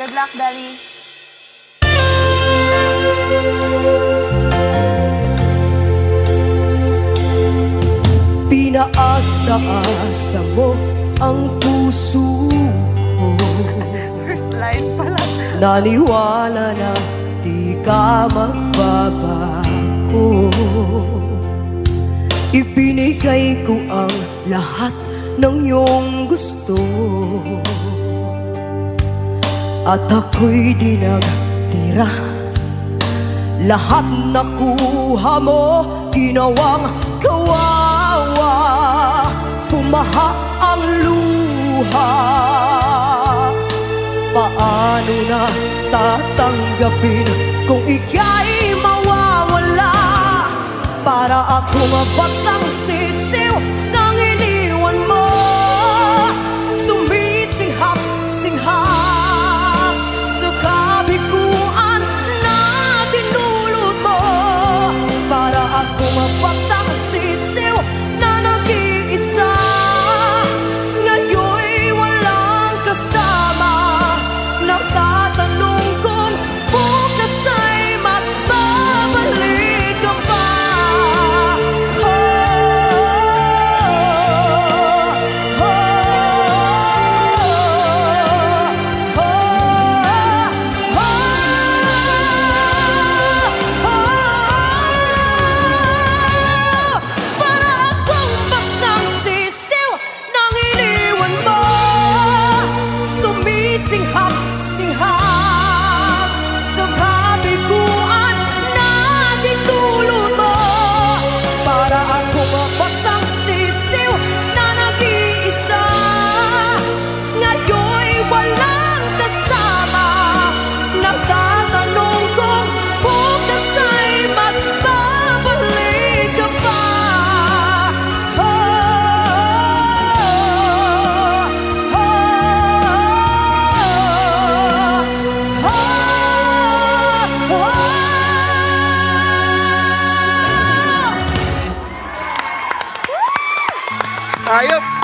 Good luck, Daddy. Pinaasa-asa mo ang puso ko. First line pala. Naniwala na di ka magbabago. Ibinigay ko ang lahat ng iyong gusto, at ako'y di nagtira. Lahat nakuha mo, ginawang kawawa. Pumaha ang luha. Paano na tatanggapin kung ika'y mawawala? Para akong basang sisiw nang iniwan mo. Sumisinghap-singhap sa kabiguan na dinulot mo. Para akong basang sisiw na nag-iisa, ngayon'y walang kasama. Nagtatanong kung bukas ay magbabalik ka pa. Para akong basang sisiw nang iniwan mo. Sumisinghap-singhap sa kabiguan na dinulot mo. Para akong basang sisiw na nag-iisa, ngayon'y walang kasama. Nagtatanong kung bukas ay magbabalik ka pa. Ayop!